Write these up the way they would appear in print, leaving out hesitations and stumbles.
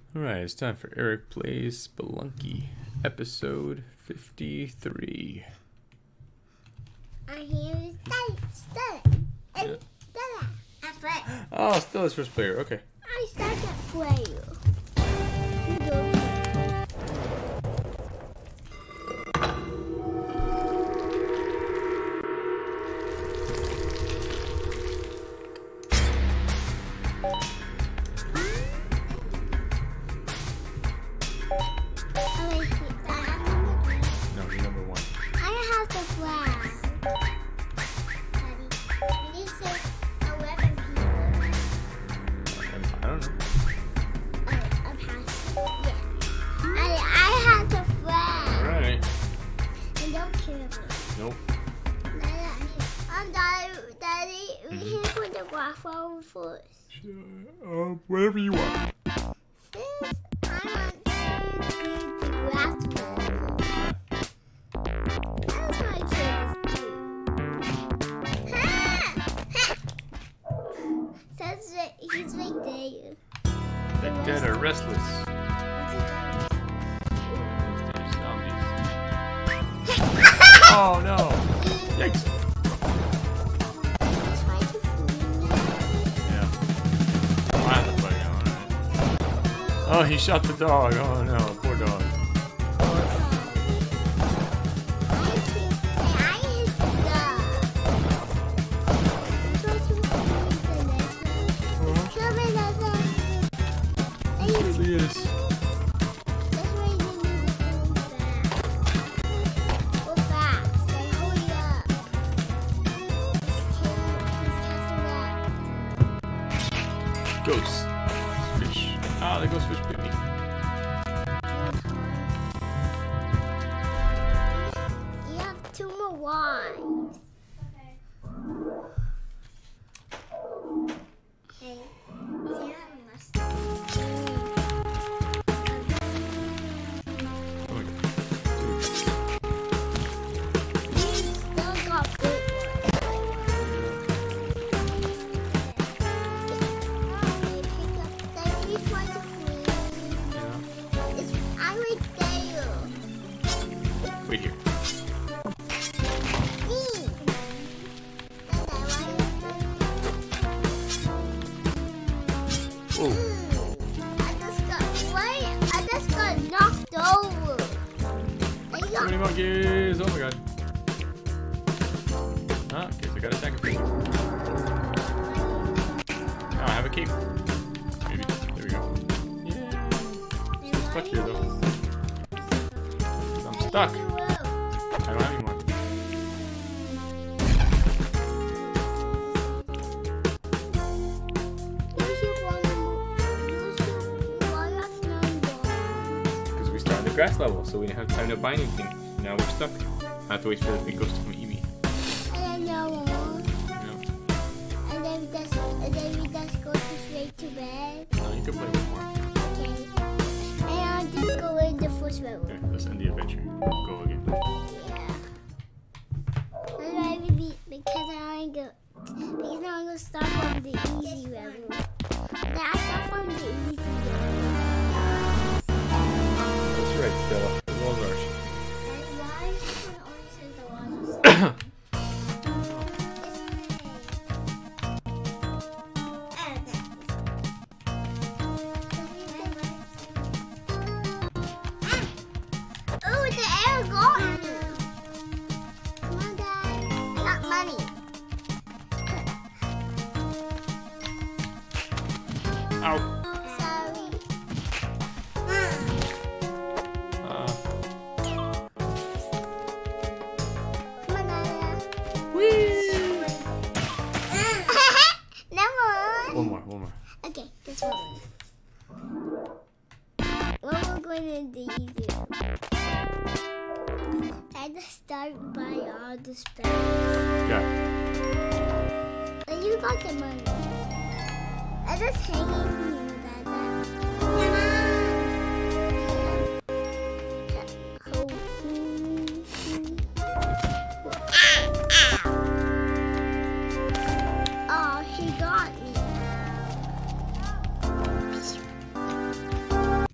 Alright, it's time for Eric Plays Spelunky, episode 53. Here's Stella. Yeah. Stella. I play. Oh, Stella's first player, okay. I start to play. No, you're number one. I have the flag. Daddy, we need to say 11 people. I don't know. Oh, I'm passing. Yeah. I have the flag. Alright. And don't kill me. Nope. Daddy, we can put the graph on first. Whatever you want. First, I want to do the graph level. That's my kids do. Says that he's right there. That dead are restless. Zombies. Oh no! Yikes! Yeah. Oh, he shot the dog. Oh no, poor dog. Yes. Ghost fish. Ah, the ghost fish bit me. You have 2 more wives. Okay. Wait here. Oh. I just got knocked over. So many monkeys! Oh my god. Ah, okay, so I got a second for you. Now I have a cape. Maybe. There we go. Yeah. It's stuck here though. I'm stuck. I don't have any more. Because we started the grass level, so we didn't have time to buy anything. Now we're stuck. I have to wait for the big ghost to come eat me. And then no more. No. And then we just go straight to bed. No, you can play one more. Okay. And I'll just go in the first level. Okay, let's end the adventure. Go again. Yeah. That's why because I'm gonna start from the easy level. Then I start from the easy level. That's right, Stella. The walls are And why is this one always in the water? Oh, the air got me. Come on, Dad. I got money. Ow. Sorry. Come on, Dad. Whee! No more. One more. Okay, this one. Well, we're going in the easy one. I had to start by all the spells. Yeah. And you got the money. I just hanging here, Dada. Come on. Oh, he got me.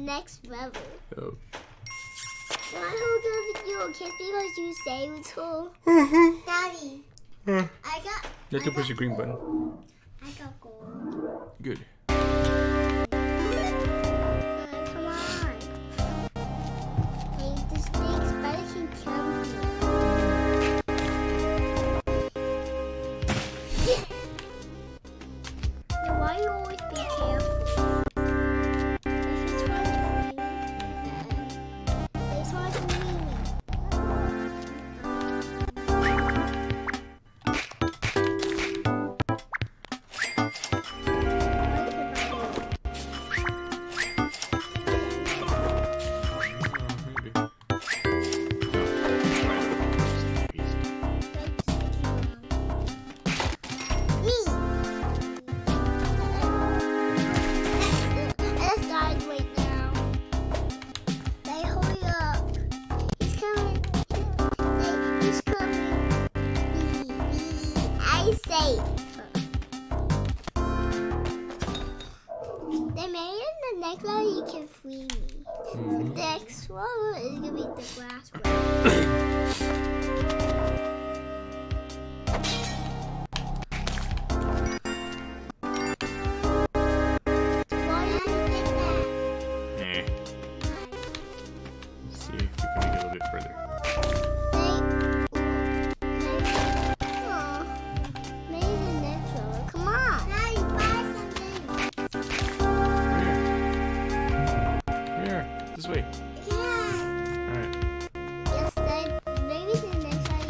next level. Oh. Why hold the video just because you saved to? Daddy, I got. You have to push the green button. I got gold. Good. Come on. Hey, this big spider can kill me. Now, why you always be careful? If it's trying to free me, they try to free me. Next level you can free me. The next level is gonna be the grass one. Why did you get that? Let's see if we can make it a little bit further. Maybe the next level. Come on. Daddy, buy something. This way. Yeah. Alright. Yes, then maybe the next time.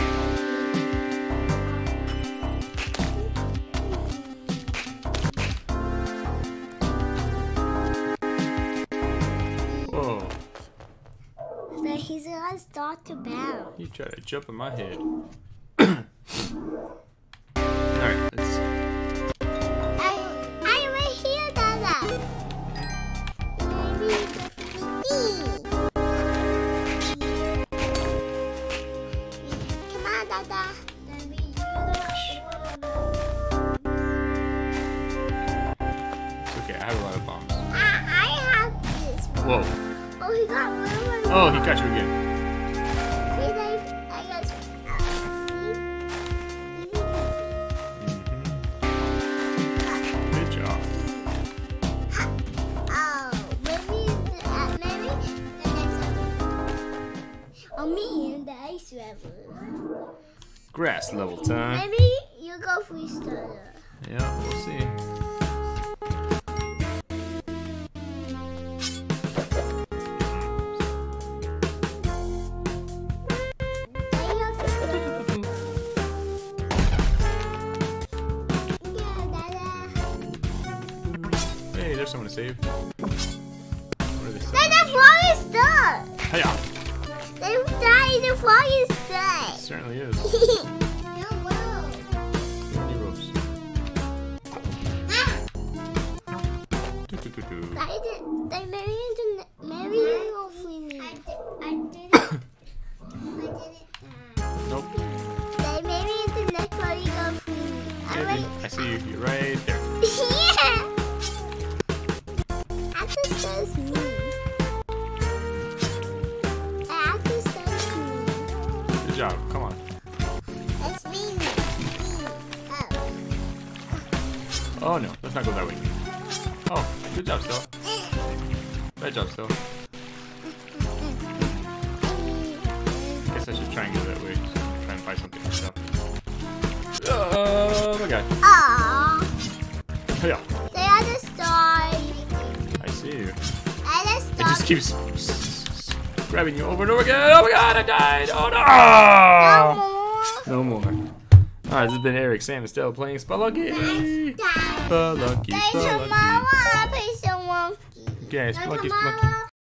Whoa. Then he's gonna start to bounce. You try to jump in my head. Alright, let's. I'm right here, Dada. Maybe come on, Dada. It's okay, I have a lot of bombs. I have this one. Whoa. Oh, he got one more. Oh, he got you again. See, I got. Good job. Oh, maybe the next level. Oh, me in the ice level. Grass level time. Maybe you go freestyler. Yeah, we'll see. Hey, there's someone to save. What are they saying? Then the frog is stuck. Hiya! The frog is stuck. Certainly is. No, whoa. Any ropes? Do-do-do-do. Maybe you will free me. I did it. Nope. Maybe the next one you go free me. I see you. You're right there. Yeah. After says me. After says me. Good job. Come on. It's me. Oh no, let's not go that way. Oh, good job, Stella. Bad job, Stella. Guess I should try and go that way. So try and find something myself. Oh my god. Aww. Hiya. They are the stars. I see you. I just It just stopped. keeps grabbing you over and over again. Oh my god, I died. Oh no. No more. No more. Alright, this has been Eric, Sam, and Stella playing Spelunky. Spelunky, Tomorrow Spelunky. I play some monkey. Okay, Spelunky, Spelunky.